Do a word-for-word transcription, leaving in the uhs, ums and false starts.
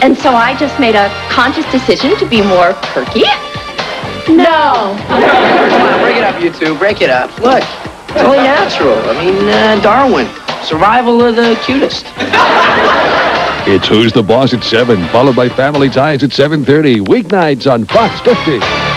And so I just made a conscious decision to be more perky. No. Come on, break it up, you two. Break it up. Look, it's only natural. I mean, uh, Darwin. Survival of the cutest. It's Who's the Boss at seven, followed by Family Ties at seven thirty. Weeknights on Fox fifty.